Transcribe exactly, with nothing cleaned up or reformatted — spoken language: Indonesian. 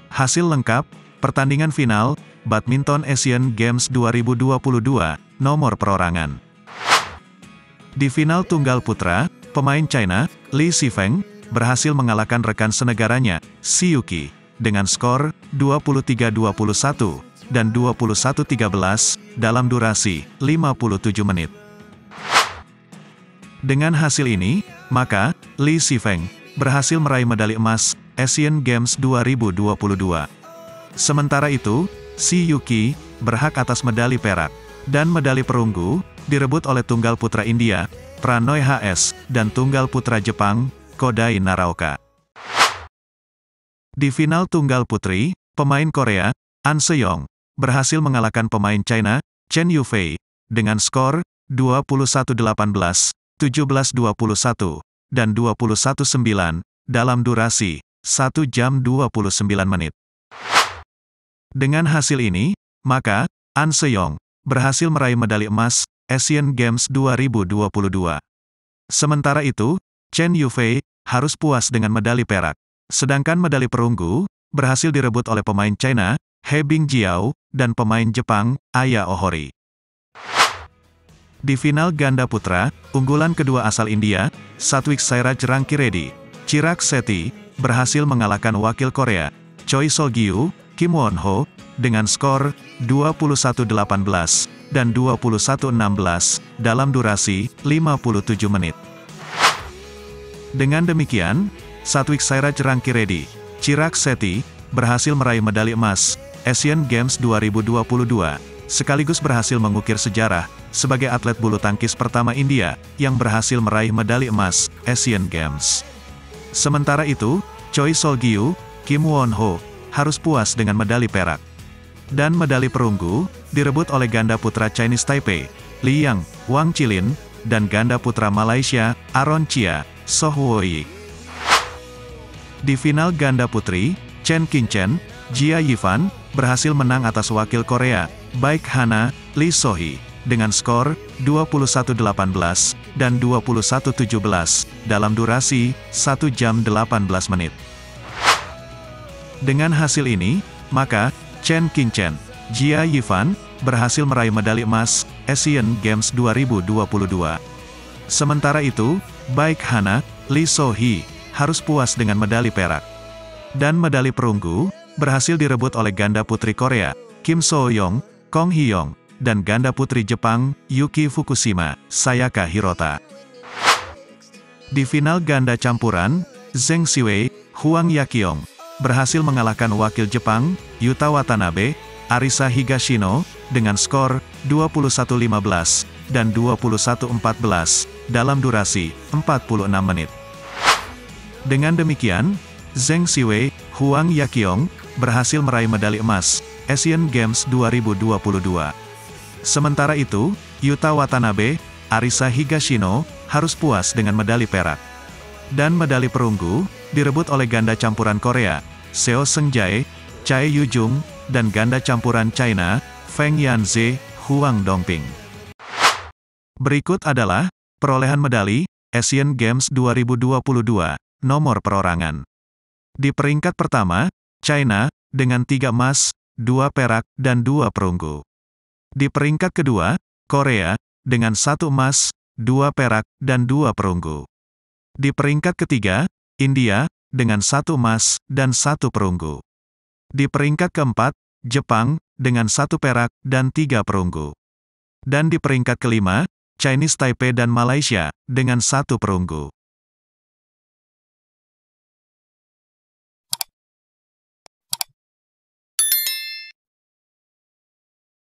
Hasil lengkap, pertandingan final, Badminton Asian Games dua ribu dua puluh dua, nomor perorangan. Di final tunggal putra, pemain China, Li Shifeng, berhasil mengalahkan rekan senegaranya, Xie Yuqi, dengan skor dua puluh tiga dua puluh satu dan dua puluh satu tiga belas, dalam durasi lima puluh tujuh menit. Dengan hasil ini, maka, Li Shifeng berhasil meraih medali emas Asian Games dua ribu dua puluh dua. Sementara itu, Xie Yuqi berhak atas medali perak, dan medali perunggu direbut oleh tunggal putra India, Pranoy H S, dan tunggal putra Jepang, Kodai Naraoka. Di final tunggal putri, pemain Korea, An Se-young, berhasil mengalahkan pemain China, Chen Yufei, dengan skor dua puluh satu delapan belas, tujuh belas dua puluh satu, dan dua puluh satu sembilan, dalam durasi satu jam dua puluh sembilan menit. Dengan hasil ini, maka, An Se-young berhasil meraih medali emas Asian Games dua ribu dua puluh dua. Sementara itu, Chen Yufei harus puas dengan medali perak. Sedangkan medali perunggu berhasil direbut oleh pemain China, He Bingjiao, dan pemain Jepang, Aya Ohori. Di final ganda putra, unggulan kedua asal India, Sathwik Sairaj Rankireddy, Chirag Shetty, berhasil mengalahkan wakil Korea, Choi Sol-gyu, Kim Won-ho, dengan skor dua puluh satu delapan belas dan dua puluh satu enam belas, dalam durasi lima puluh tujuh menit. Dengan demikian, Sathwik Sairaj Rankireddy, Chirag Shetty, berhasil meraih medali emas Asian Games dua ribu dua puluh dua, sekaligus berhasil mengukir sejarah sebagai atlet bulu tangkis pertama India yang berhasil meraih medali emas Asian Games. Sementara itu, Choi Sol-gyu, Kim Won-ho, harus puas dengan medali perak. Dan medali perunggu direbut oleh ganda putra Chinese Taipei, Li Yang, Wang Qilin, dan ganda putra Malaysia, Aaron Chia, Soh Woyi. Di final ganda putri, Chen Qingchen, Jia Yifan, berhasil menang atas wakil Korea, Baek Hana, Lee So-hee, dengan skor dua puluh satu delapan belas dan dua puluh satu tujuh belas, dalam durasi satu jam delapan belas menit. Dengan hasil ini, maka, Chen Qingchen, Jia Yifan, berhasil meraih medali emas Asian Games dua ribu dua puluh dua. Sementara itu, Baek Hana, Lee So-hee, harus puas dengan medali perak. Dan medali perunggu berhasil direbut oleh ganda putri Korea, Kim So-young, Kong Hee-young, dan ganda putri Jepang, Yuki Fukushima, Sayaka Hirota. Di final ganda campuran, Zheng Siwei, Huang Yaqiong, berhasil mengalahkan wakil Jepang, Yuta Watanabe, Arisa Higashino, dengan skor dua puluh satu lima belas dan dua puluh satu empat belas, dalam durasi empat puluh enam menit. Dengan demikian, Zheng Siwei, Huang Yaqiong, berhasil meraih medali emas Asian Games dua ribu dua puluh dua. Sementara itu, Yuta Watanabe, Arisa Higashino, harus puas dengan medali perak. Dan medali perunggu direbut oleh ganda campuran Korea, Seo Seung-jae, Chae Yu-jung, dan ganda campuran China, Feng Yanze, Huang Dongping. Berikut adalah perolehan medali Asian Games dua ribu dua puluh dua, nomor perorangan. Di peringkat pertama, China, dengan tiga emas, dua perak, dan dua perunggu. Di peringkat kedua, Korea, dengan satu emas, dua perak, dan dua perunggu. Di peringkat ketiga, India, dengan satu emas, dan satu perunggu. Di peringkat keempat, Jepang, dengan satu perak, dan tiga perunggu. Dan di peringkat kelima, Chinese Taipei dan Malaysia, dengan satu perunggu.